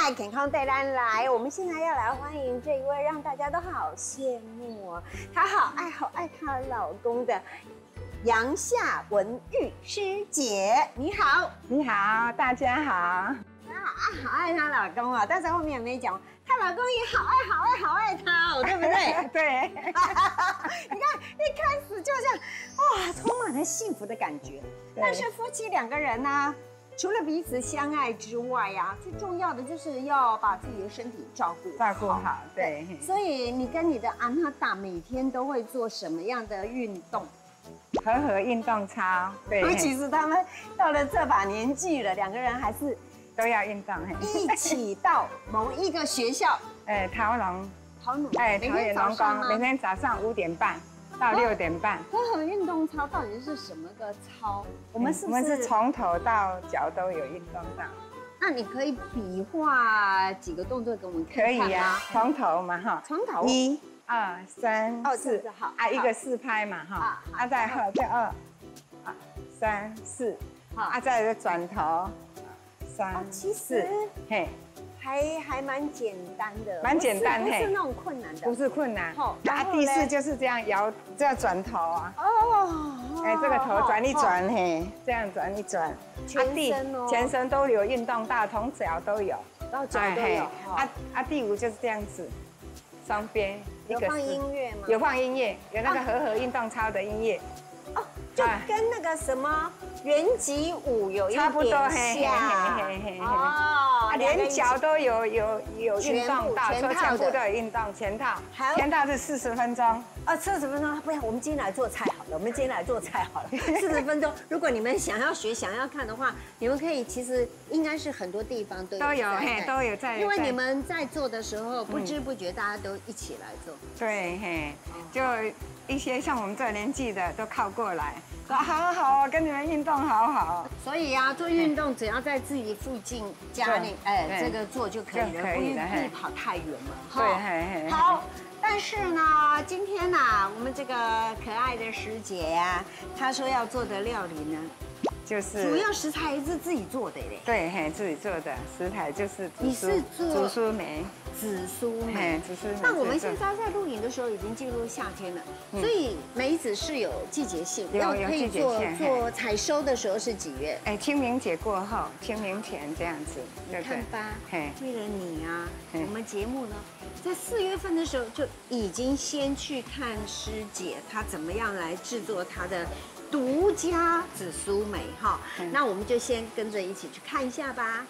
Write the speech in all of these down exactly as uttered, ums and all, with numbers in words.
爱健康带咱来，我们现在要来欢迎这一位让大家都好羡慕哦，她好爱好爱她老公的杨夏文玉师姐，你好， 你好，大家好。 她好爱好爱她老公啊，但是后面没讲，她老公也好爱好爱好爱她哦，对不对？ 对。 你看一开始就这样，哇，充满了幸福的感觉。但是夫妻两个人呢？除了彼此相爱之外呀、啊，最重要的就是要把自己的身体照顾照顾好。对， 所以你跟你的安娜达每天都会做什么样的运动？ 和和运动操。对， 尤其是他们到了这把年纪了，两个人还是都要运动。 一起到某一个学校， 哎，桃农， 桃农， 哎，桃园农工，每天早上五点半。到六点半。 和和运动操到底是什么个操？我们是不是？ 我们是从头到脚都有运动到。 那你可以比划几个动作给我们看看吗？ 可以啊，从头嘛哈。 从头。 一、二、三、四。 好。 啊，一个四拍嘛哈。啊，再后再二、啊三四。好。啊，再来转头。三四。嘿。 还还蛮简单的， 蛮简单， 不是那种困难的， 不是困难。啊，第四就是这样摇，这样转头啊。哦。哎，这个头转一转，嘿，这样转一转。 全身哦。 全身都有运动到，从脚都有， 到脚都有。 啊啊，第五就是这样子，双边。 有放音乐吗？ 有放音乐，有那个和和运动操的音乐。 哦，就跟那个什么原级舞有一点像。 差不多，嘿嘿嘿嘿嘿。哦，连脚都有有有运动到，说全部都有运动，全套。全套是四十分钟。 啊，四十分钟，不要，我们今天来做菜好了，我们今天来做菜好了。四十分钟，如果你们想要学、想要看的话，你们可以，其实应该是很多地方都有都有，嘿，都有在。 因为你们在做的时候，不知不觉大家都一起来做。 对，嘿，就一些像我们这年纪的都靠过来。说好好，跟你们运动好好。 所以啊，做运动只要在自己附近家里，哎，这个做就可以了，不必跑太远了。 对， 好。但是呢，今天呢、啊，我们这个可爱的师姐呀、啊，她说要做的料理呢， 就是主要食材是自己做的嘞。 对，嘿，自己做的食材就是你是做紫苏梅。 紫苏梅， 紫苏梅。 那我们现在在录影的时候已经进入夏天了，所以梅子是有季节性， 有有季节性。 做采收的时候是几月？ 哎，清明节过后，清明前这样子， 对不对？看吧，为了你啊，我们节目呢，在四月份的时候就已经先去看师姐她怎么样来制作她的独家紫苏梅哈。那我们就先跟着一起去看一下吧。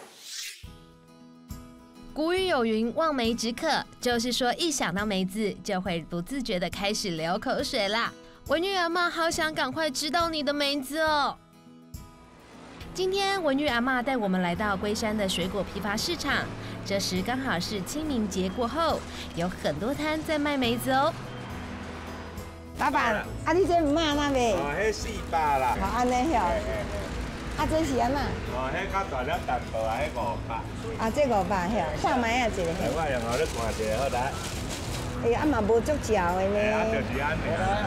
古语有云，望梅止渴，就是说一想到梅子就会不自觉的开始流口水啦。文玉阿嬷好想赶快知道你的梅子哦。今天文玉阿嬷带我们来到龟山的水果批发市场，这时刚好是清明节过后，有很多摊在卖梅子哦。 老板，啊你这唔卖那呗？ 哦，迄四百啦。 好，安尼哟。啊，这是安那？ 哦，迄较大粒淡薄啊，迄五百。 啊，这五百遐，看卖啊一个。 我用互你看一下，好来。 哎，啊嘛无足嚼的呢。 啊，就是安尼。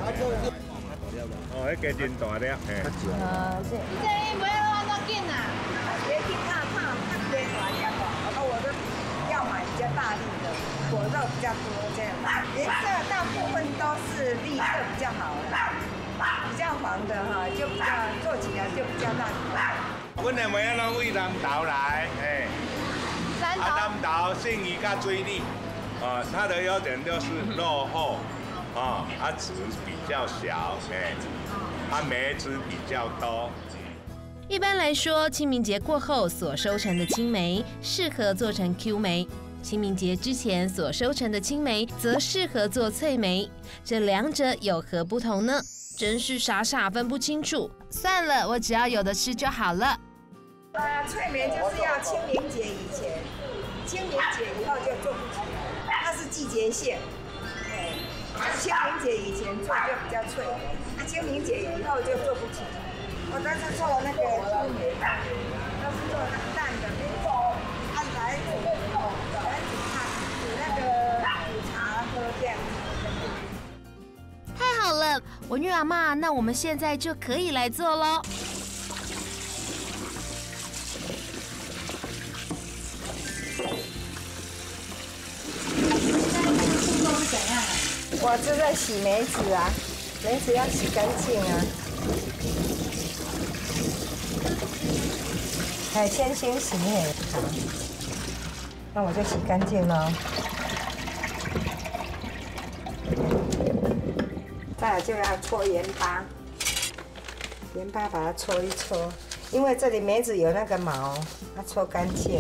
哦，迄个真大粒，嘿。 啊，这。 这不要按照紧啊。 别听怕怕，它别大粒哦。然后我都要买比较大粒的，果肉比较多这样。颜色大部分都是绿色比较好的。比较黄的哈，就比较做起来就比较烂。 阮的梅拢为南投来，哎， 南投。 啊，南投杏鱼甲水梨，啊，它的优点就是肉厚，啊，啊籽比较小，哎，啊梅子比较多。 一般来说，清明节过后所收成的青梅适合做成 Q 梅。清明节之前所收成的青梅，则适合做脆梅，这两者有何不同呢？真是傻傻分不清楚。算了，我只要有的吃就好了。 呃，脆梅就是要清明节以前，清明节以后就做不起来，它是季节性。对，清明节以前做就比较脆，那清明节以后就做不起来。我当时做了那个粗梅，都是做那个淡的，按来煮，来煮汤，煮那个煮茶喝这样。 太好了，文玉阿嬷，那我们现在就可以来做喽。 我正在洗梅子啊，梅子要洗干净啊。哎，先先洗梅好，那我就洗干净了。再来就要搓盐巴，盐巴把它搓一搓，因为这里梅子有那个毛，要搓干净。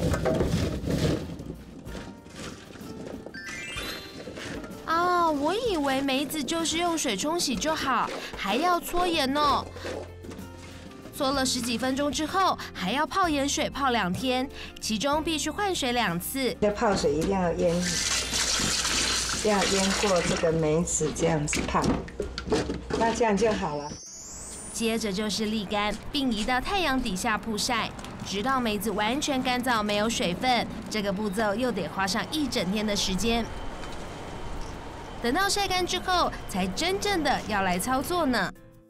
哦，我以为梅子就是用水冲洗就好，还要搓盐呢。搓了十几分钟之后，还要泡盐水泡两天，其中必须换水两次。 这泡水一定要腌，要腌过这个梅子，这样子泡，那这样就好了。 接着就是沥干，并移到太阳底下曝晒，直到梅子完全干燥没有水分。这个步骤又得花上一整天的时间。等到晒干之后，才真正的要来操作呢。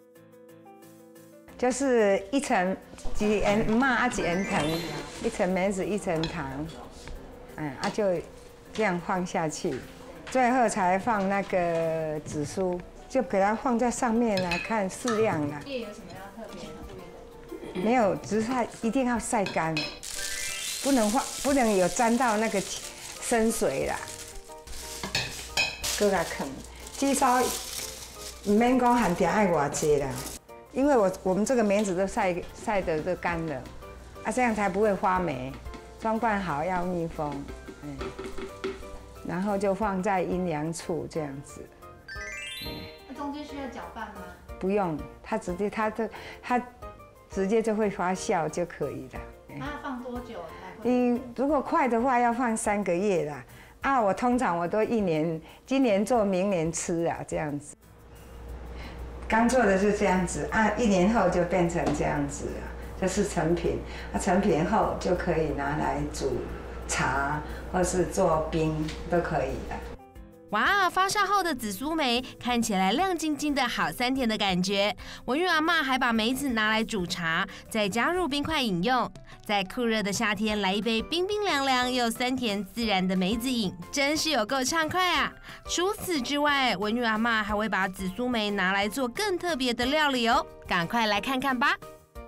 就是一层几盐嘛啊几盐糖，一层梅子一层糖，嗯啊就这样放下去，最后才放那个紫苏，就给它放在上面啊，看适量啊。叶有什么要特别的？没有，只是它一定要晒干，不能放，不能有沾到那个生水啦。搁甲放，至少唔免讲含定爱偌济啦。因为我我们这个梅子都晒晒的都干了，啊，这样才不会发霉。装罐好要密封，嗯，然后就放在阴凉处这样子。 那中间需要搅拌吗？ 不用，它直接它就它直接就会发酵就可以了。 那要放多久才会？ 你如果快的话要放三个月啦。啊，我通常我都一年，今年做明年吃啊，这样子。刚做的是这样子啊，一年后就变成这样子了，这是成品。啊，成品后就可以拿来煮茶，或是做冰都可以了。 哇，发酵后的紫苏梅看起来亮晶晶的，好酸甜的感觉。文玉阿嬷还把梅子拿来煮茶，再加入冰块饮用。在酷热的夏天来一杯冰冰凉凉又酸甜自然的梅子饮，真是有够畅快啊！除此之外，文玉阿嬷还会把紫苏梅拿来做更特别的料理哦，赶快来看看吧。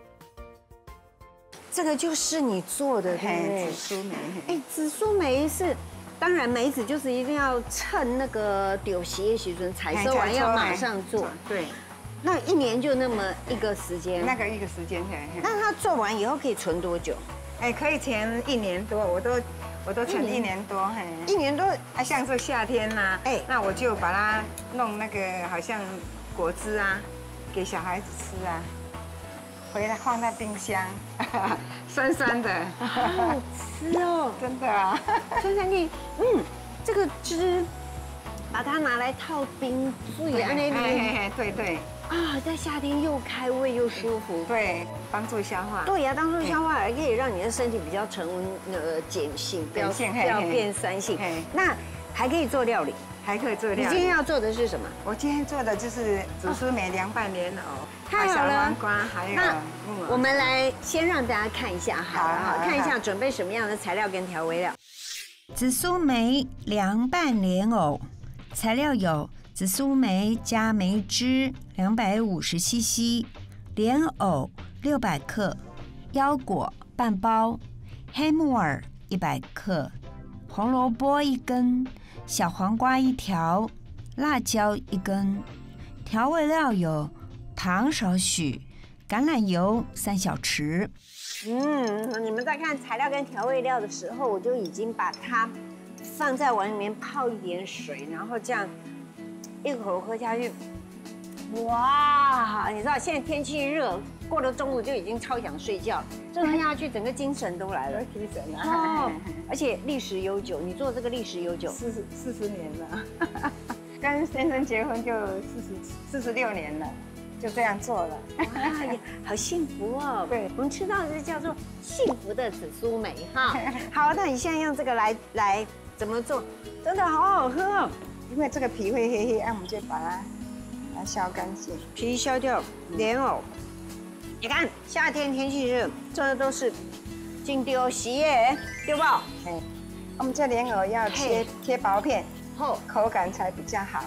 这个就是你做的，对不对？ 紫苏梅， 哎，紫苏梅是。当然，梅子就是一定要趁那个丢席的时阵采收完要马上做。 对， 那一年就那么一个时间。 那个一个时间， 那它做完以后可以存多久？ 哎，可以存一年多，我都我都存一年多，嘿， 一年多。 啊，像是夏天呐，哎，那我就把它弄那个好像果汁啊，给小孩子吃啊。回来放在冰箱，酸酸的， 好好吃哦， 真的啊， 酸酸的，嗯，这个汁，把它拿来套冰，注意安那边， 对对， 啊，在夏天又开胃又舒服， 对，帮助消化， 对呀，帮助消化，也可以让你的身体比较成温呃碱性，不要不要变酸性，那还可以做料理。 还可以做料理。 你今天要做的是什么？ 我今天做的就是紫苏梅凉拌莲藕， 太好了， 小黄瓜还有。 那我们来先让大家看一下，好了哈，看一下准备什么样的材料跟调味料。 紫苏梅凉拌莲藕，材料有紫苏梅加梅汁两百五十 C C， 莲藕六百克，腰果半包，黑木耳一百克，红萝卜一根。小黄瓜一条，辣椒一根，调味料有糖少许，橄榄油三小匙。 嗯，你们在看材料跟调味料的时候，我就已经把它放在碗里面泡一点水，然后这样一口喝下去，哇！你知道现在天气热，过了中午就已经超想睡觉，这喝下去整个精神都来了， 提神啊！ 哦，而且历史悠久，你做这个历史悠久， 四十四十年了，跟先生结婚就四十四十六年了，就这样做了， 哇，好幸福哦！ 对， 我们吃到的是叫做幸福的紫苏梅哈。好，那你现在用这个来来怎么做？真的好好喝哦， 因为这个皮会黑黑，那我们就把它把它削干净， 皮削掉，莲藕。你看夏天天气热，做的都是金丢洗耶，对不？ 哎，我们这莲藕要切切薄片， 后口感才比较好。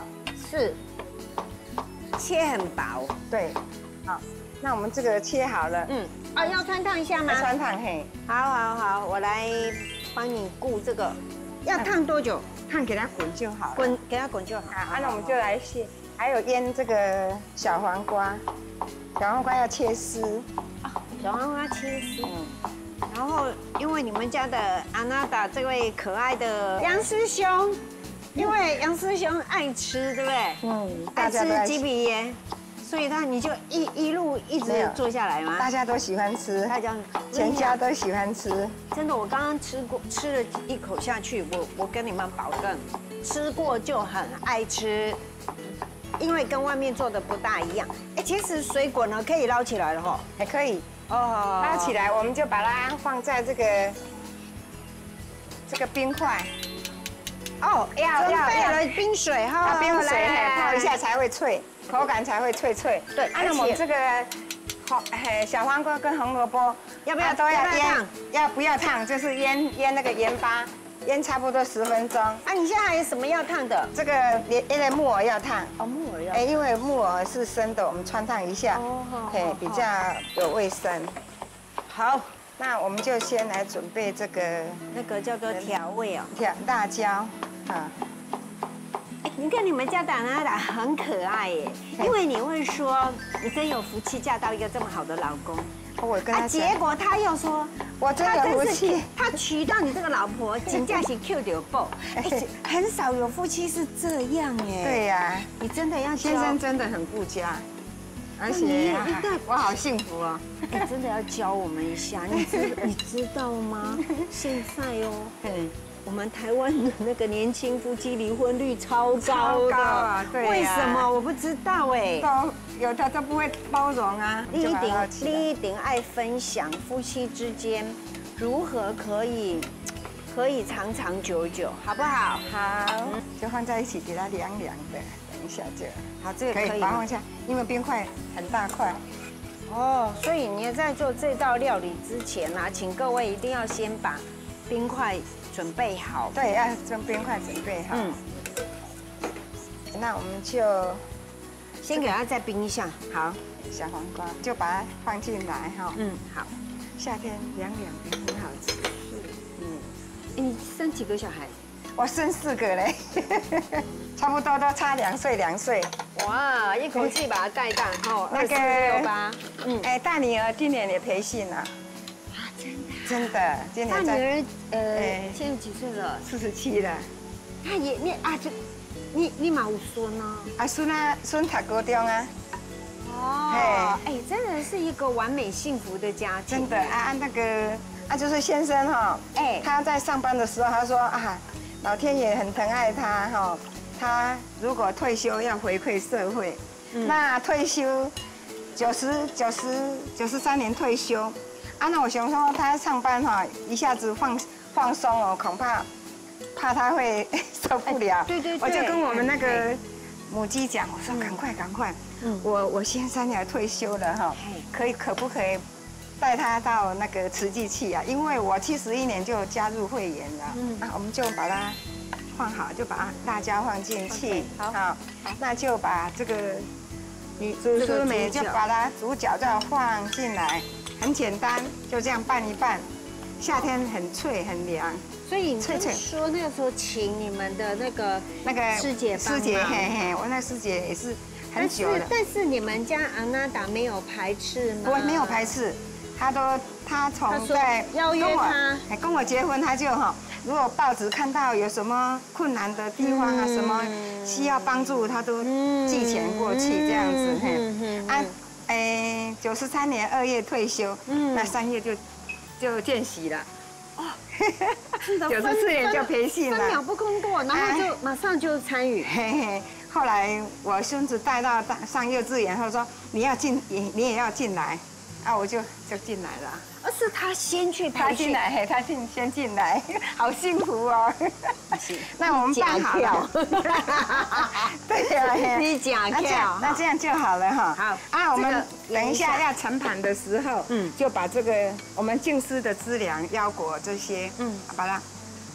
是切很薄。 对，好，那我们这个切好了， 嗯，啊，要穿烫一下吗？ 穿烫嘿。 好好好，我来帮你顾这个，要烫多久？ 烫给它滚就好了。 滚，给它滚就好。 好，那我们就来切，还有腌这个小黄瓜，小黄瓜要切丝。 小黄瓜切丝。嗯。然后，因为你们家的阿娜达这位可爱的杨师兄，因为杨师兄爱吃，对不对？ 嗯， 爱吃鸡鼻耶，所以他你就一一路一直做下来吗？ 大家都喜欢吃， 大家全家都喜欢吃。 真的，我刚刚吃过，吃了一口下去，我我跟你们保证，吃过就很爱吃，因为跟外面做的不大一样。哎，其实水果呢可以捞起来了哈， 还可以。 哦， 捞起来，我们就把它放在这个这个冰块。 哦，要准备了冰水哈， 冰水泡一下才会脆，口感才会脆脆。 对， 而且我们这个红嘿小黄瓜跟红萝卜要不要都要腌？ 要不要烫？就是腌腌那个盐巴，腌差不多十分钟。 啊，你现在还有什么要烫的？ 这个因为木耳要烫。 哦，木耳要。 哎，因为木耳是生的，我们穿烫一下，嘿，比较有卫生。 好， 那我们就先来准备这个那个叫做调味哦， 调辣椒啊。 哎，你看你们家的阿达很可爱耶，因为你会说你真有福气嫁到一个这么好的老公。 我跟他结果他又说， 我真有福气， 他娶到你这个老婆，真正是 Q 到爆。哎，很少有夫妻是这样哎。 对呀， 你真的要先生真的很顾家，而且我好幸福哦。 哎，真的要教我们一下，你知你知道吗？现在哦，嗯。我们台湾的那个年轻夫妻离婚率超高的， 啊，对， 为什么我不知道哎？ 都有的都不会包容啊。 你一定你一定爱分享夫妻之间如何可以可以长长久久，好不好？ 好，就放在一起给它凉凉的，等一下就好，这个可以把它放下，因为冰块很大块。 哦，所以你在做这道料理之前啊，请各位一定要先把冰块准备好。 对，要将冰块准备好。嗯。那我们就先给它再冰一下。好， 小黄瓜就把它放进来哈。 嗯，好。 夏天凉凉的很好吃。 嗯。你生几个小孩？ 我生四个嘞，差不多都差两岁两岁。 哇，一口气把它带大哈。 那个六八。 嗯。哎，大女儿今年也培训了。真的，今年大女儿呃，现在几岁了？ 四十七了。 她也你啊，就你你嘛有孙呢？ 啊，孙啊，孙读高中啊。 哦，哎，真的是一个完美幸福的家庭。 真的啊，那个啊，就是先生哈，哎，他在上班的时候，他说啊，老天爷很疼爱他哈，他如果退休要回馈社会，那退休九十九十九十三年退休。啊，那我想说他上班哈，一下子放放松哦，恐怕怕他会受不了。 对对对。 我就跟我们那个母鸡讲，我说赶快赶快，我我先生要退休了哈，可以可不可以带他到那个慈济去啊？因为我七十一年就加入会员了，嗯，啊，我们就把它放好，就把辣椒放进去，好，那就把这个你竹丝梅就把它主角再放进来。很简单，就这样拌一拌。夏天很脆很凉， 所以你脆脆说那个时候请你们的那个那个师姐帮忙， 师姐嘿嘿，我那师姐也是很久了。 但是但是你们家阿娜达没有排斥吗？ 我没有排斥，她都她从在邀约她跟我结婚，她就哈，如果报纸看到有什么困难的地方啊，什么需要帮助，她都寄钱过去这样子嘿。啊。哎，九十三年二月退休，嗯，那三月就就见习了。哦，九十四年就培训了， 分秒不空过，然后就马上就参与。 嘿嘿，后来我孙子带到大上幼稚园，他说你要进，你你也要进来，啊，我就就进来了。 而是他先去培训， 他进来，嘿，他进先进来，好幸福哦。那我们办好了。对呀， 你假跳， 那这样就好了哈。 好啊，我们等一下要盛盘的时候，嗯，就把这个我们净丝的资粮、腰果这些，嗯，把它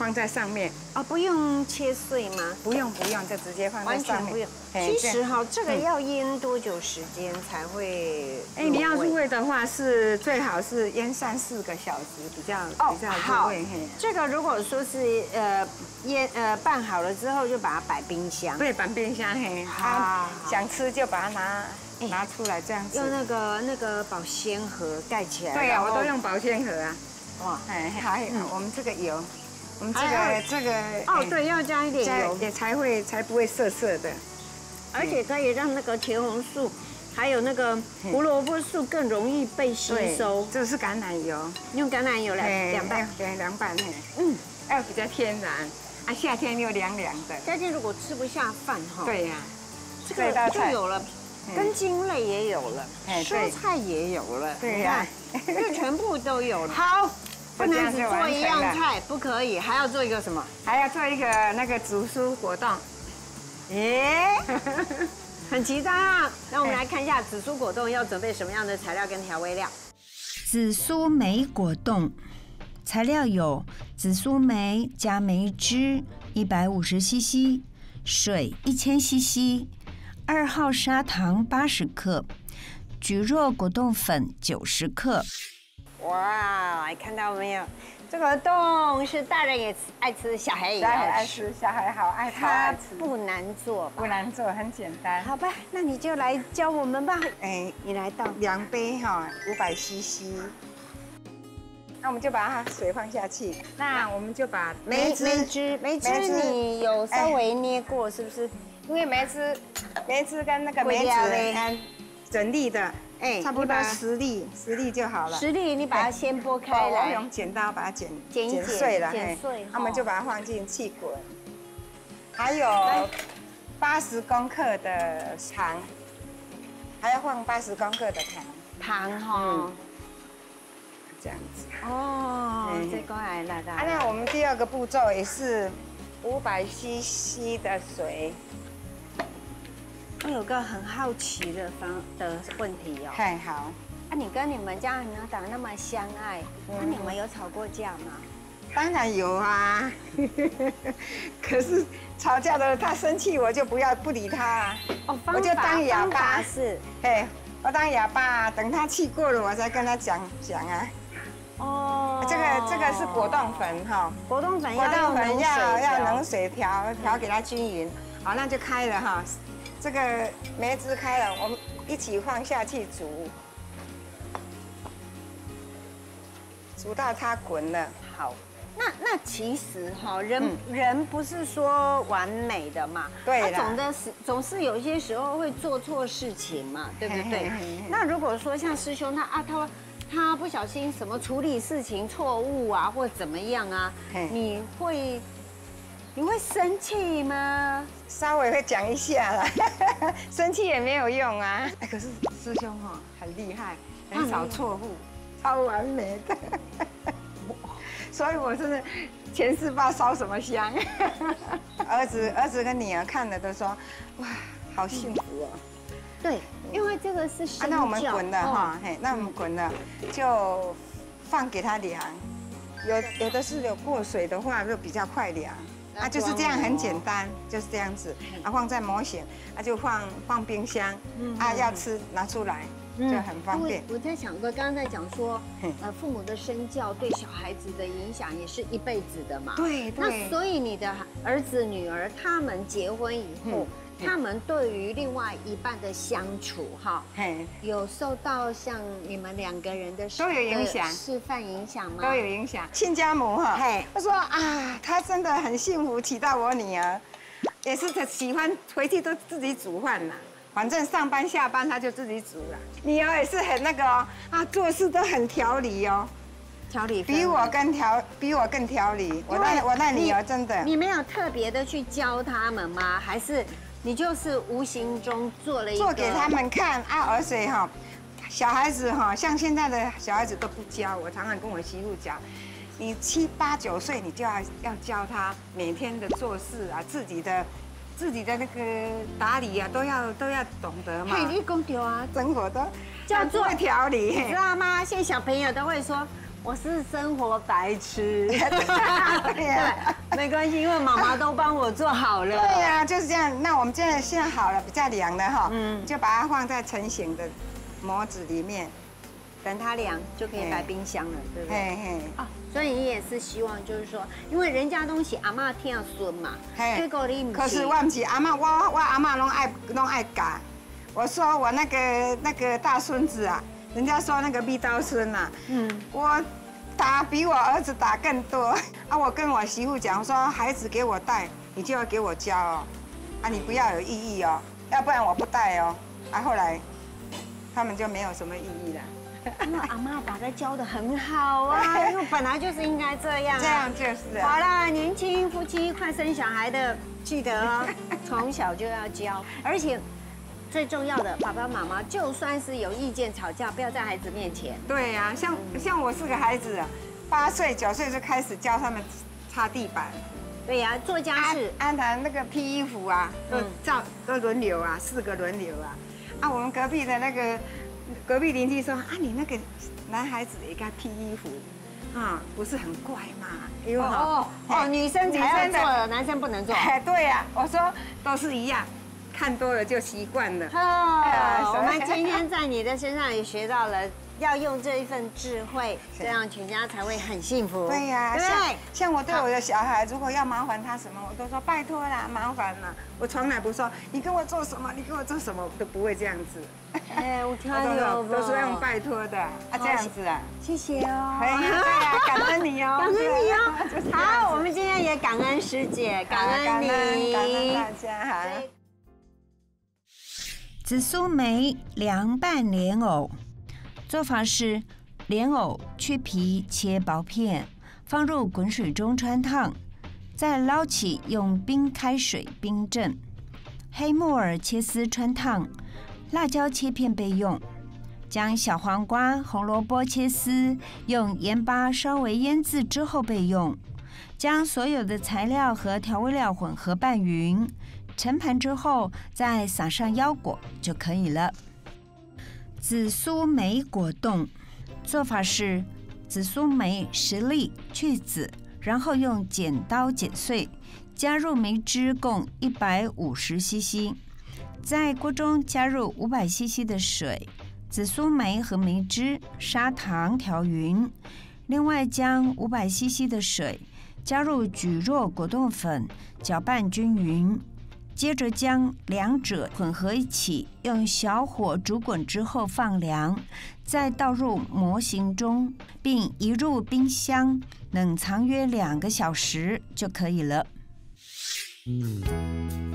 放在上面。 哦，不用切碎吗？ 不用不用，就直接放在完上面。 全不用。 嘿其实哈，这个要腌多久时间才会？ 哎，你要入味的话，是最好是腌三四个小时，比较比较入味。嘿， 这个如果说是呃腌呃拌好了之后，就把它摆冰箱。 对，摆冰箱嘿。啊，想吃就把它拿拿出来这样子。 用那个那个保鲜盒盖起来。 对呀，我都用保鲜盒啊。 哇， 哎，还有我们这个油，我们这个这个哦，对，要加一点油， 也才会才不会涩涩的， 而且可以让那个茄红素还有那个胡萝卜素更容易被吸收。 这是橄榄油， 用橄榄油来凉拌， 对，凉拌嘿，嗯，要比较天然，啊，夏天又凉凉的。 夏天如果吃不下饭哈， 对呀， 这个就有了。根茎类也有了，蔬菜也有了， 对呀， 这全部都有了。 好， 不能只做一样菜，不可以，还要做一个什么？ 还要做一个那个紫苏果冻。 耶，很期待啊！那我们来看一下紫苏果冻要准备什么样的材料跟调味料。 紫苏梅果冻材料有紫苏梅加梅汁一百五十 C C， 水一千 C C。二号砂糖八十克，蒟蒻果冻粉九十克。 哇，看到没有？这个冻是大人也爱吃，小孩也爱吃。 小孩好爱它不难做， 不难做，很简单。 好吧，那你就来教我们吧。 哎， 你来倒两杯哈，五百 C C。那我们就把它水放下去。那我们就把梅梅汁，梅汁你有稍微捏过是不是？ 因为梅汁，梅汁跟那个梅子，嗯，整粒的，哎，差不多十粒，十粒就好了。 十粒，你把它先剥开来， 我用剪刀把它剪剪剪碎了， 剪碎， 那么就把它放进气滚。还有八十公克的糖，还要放八十公克的糖。 糖哈， 这样子。 哦，这个来了的。 啊，那我们第二个步骤也是五百 C C 的水。 我有个很好奇的方的问题哦。 太好。 啊，你跟你们家的鸟党那么相爱，那你们有吵过架吗？ 当然有啊。可是吵架了，他生气我就不要不理他啊。 哦， 我就当哑巴是。 嘿，我当哑巴，等他气过了，我才跟他讲讲啊。 哦。 这个这个是果冻粉哈。 果冻粉果冻粉要要冷水调调给它均匀。好，那就开了哈。这个梅汁开了，我们一起放下去煮，煮到它滚了。 好，那那其实哈，人、嗯、人不是说完美的嘛， 对啦， 他总的是总是有些时候会做错事情嘛，对不对？嘿嘿嘿，那如果说像师兄他啊，他他不小心什么处理事情错误啊，或怎么样啊，你会？你会生气吗？ 稍微会讲一下啦，生气也没有用啊。哎，可是师兄哈很厉害，很少错误，超完美的。所以我是前世不知道烧什么香。儿子、儿子跟女儿看了都说，哇，好幸福哦。 对，因为这个是身教。 那我们滚了哈，嘿，那我们滚了就放给他凉。有有的是有过水的话，就比较快凉。啊，就是这样，很简单，就是这样子。啊，放在模型，啊就放放冰箱，啊要吃拿出来，就很方便。 我在想过，刚刚在讲说，呃，父母的身教对小孩子的影响也是一辈子的嘛。 对对。 那所以你的儿子女儿他们结婚以后，他们对于另外一半的相处，哈，有受到像你们两个人的都有影响， 示范影响吗？ 都有影响。亲家母哈，他说啊，他真的很幸福，娶到我女儿，也是他喜欢回去都自己煮饭啦。反正上班下班他就自己煮了。女儿也是很那个哦，啊，做事都很条理哦。 条理比我更条，比我更条理。我那我那女儿真的， 你没有特别的去教他们吗？还是你就是无形中做了一个做给他们看啊？而且哈，小孩子哈，像现在的小孩子都不教。我常常跟我媳妇讲，你七八九岁，你就要要教他每天的做事啊，自己的自己的那个打理啊，都要都要懂得嘛。 你讲对啊， 生活都叫做条理， 知道吗？现在小朋友都会说。 我是生活白痴。 对呀， 没关系，因为妈妈都帮我做好了。 对呀，就是这样。那我们现在现在好了，比较凉了哈，嗯，就把它放在成型的模子里面， 等它凉就可以摆冰箱了，对不对？ 嘿嘿。 啊，所以你也是希望就是说，因为人家东西阿嬷听孙嘛，结果你不是。 可是我不是阿嬷，我我阿嬷拢爱拢爱教。我说我那个那个大孙子啊，人家说那个逼刀孙呐，嗯，我打比我儿子打更多啊。我跟我媳妇讲，我说孩子给我带，你就要给我教哦，啊，你不要有异议哦，要不然我不带哦。啊，后来他们就没有什么异议了。 因为阿嬷把他教得很好啊，因为本来就是应该这样、啊。 这样就是、啊。 好啦，年轻夫妻快生小孩的，记得哦，从小就要教，而且。最重要的，爸爸妈妈就算是有意见吵架，不要在孩子面前。 对呀、啊，像像我是个孩子，八岁九岁就开始教他们擦地板。 对呀、啊，做家事。 安谈那个披衣服啊，都照都轮流啊，四个轮流啊。啊，我们隔壁的那个隔壁邻居说啊，你那个男孩子也该披衣服。啊，不是很怪嘛？因为哦哦，女生才要做，男生不能做。 哎，对呀，我说都是一样。看多了就习惯了。 哦，我们今天在你的身上也学到了，要用这一份智慧，这样全家才会很幸福。 对呀，对。像我对我的小孩，如果要麻烦他什么，我都说拜托啦，麻烦啦。我从来不说你跟我做什么，你跟我做什么，我都不会这样子。 哎，我看到都是用拜托的啊，这样子啊。 谢谢哦。 对呀，感恩你哦， 感恩你哦。好，我们今天也感恩师姐，感恩你， 感恩大家哈。 紫苏梅凉拌莲藕，做法是：莲藕去皮切薄片，放入滚水中汆烫，再捞起用冰开水冰镇。黑木耳切丝汆烫，辣椒切片备用。将小黄瓜、红萝卜切丝，用盐巴稍微腌渍之后备用。将所有的材料和调味料混合拌匀。盛盘之后，再撒上腰果就可以了。紫苏梅果冻做法是：紫苏梅十粒去籽，然后用剪刀剪碎，加入梅汁共一百五十 C C， 在锅中加入五百 C C 的水，紫苏梅和梅汁、砂糖调匀。另外将五百 C C 的水加入蒟蒻果冻粉，搅拌均匀。接着将两者混合一起，用小火煮滚之后放凉，再倒入模型中，并移入冰箱冷藏约两个小时就可以了。嗯